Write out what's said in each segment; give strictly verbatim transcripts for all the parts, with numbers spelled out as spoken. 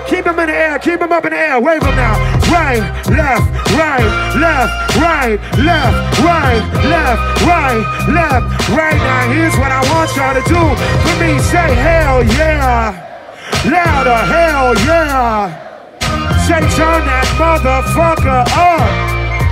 Keep them in the air, keep them up in the air, wave them now. Right, left, right, left, right, left, right, left, right, left, right. Now here's what I want y'all to do. For me, say hell yeah. Louder, hell yeah. Say turn that motherfucker up.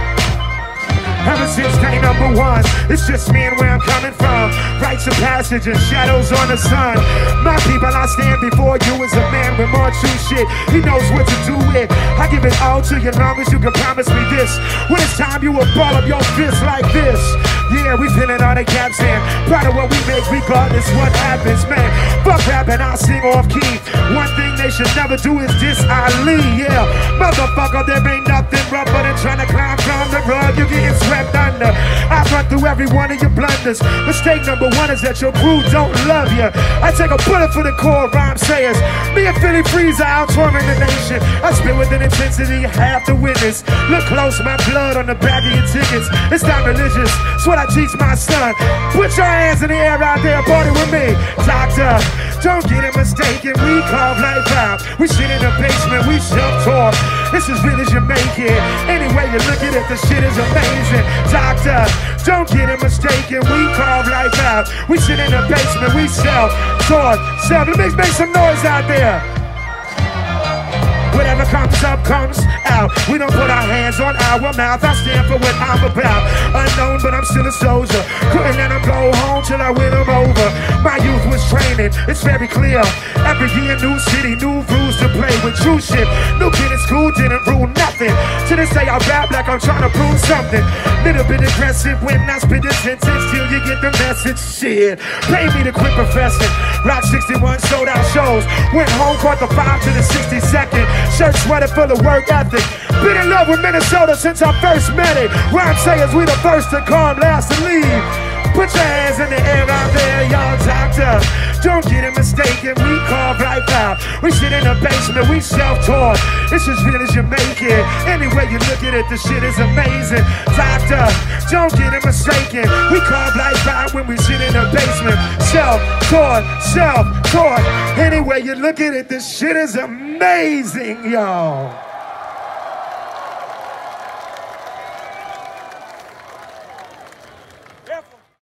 Ever since day number one, it's just me and where I'm coming from. Rites of passage and shadows on the sun. My people, I stand before you as a man with more true shit. He knows what to do with. I give it all to you long as you can promise me this. When it's time, you will ball up your fist like this. Yeah, we feeling all the gaps in. Proud of what we make regardless what happens, man. Fuck rapping, I'll sing off key. One thing they should never do is diss Ali, yeah. Motherfucker, there ain't nothing rougher than trying to climb from the rug. You getting swept under. I run through every one of your blunders. Mistake number one is that your crew don't love you. I take a bullet for the core rhyme sayers. Me and Philly Freezer out touring the nation. I spit with an intensity you have to witness. Look close, my blood on the back of your tickets. It's not religious, it's what I teach my son. Put your hands in the air out there, party with me. Doctor, don't get it mistaken, we carve life out. We sit in the basement, we self-taught. It's as real as you make it. Anyway you look at it, the shit is amazing. Doctor, don't get it mistaken, we carve life out. We sit in the basement, we self-taught. Self, let me make some noise out there. Whatever comes up, comes out. We don't put our hands on our mouth. I stand for what I'm about. Unknown, but I'm still a soldier. Couldn't let them go home till I win them over. My youth was training, it's very clear. Every year, new city, new rules to play with. True shit, new kid in school didn't rule nothing. To this day, I rap like I'm trying to prove something. Little bit aggressive when I spit this sentence till you get the message. Shit, pay me to quit professing. Rock sixty-one sold out shows. Went home, caught the five to the sixty-second. Shirt sweater full of work ethic. Been in love with Minnesota since I first met it. Rhyme sayers, we the first to come, last to leave. Put your hands in the air out there, y'all. Doctor, don't get it mistaken, we carve life out. We sit in the basement, we self-taught. It's as real as you make it. Anyway you look at it, the shit is amazing. Doctor, don't get it mistaken, we carve life out when we sit in the basement. Self-taught, self-taught. Anyway you look at it, the shit is amazing, y'all.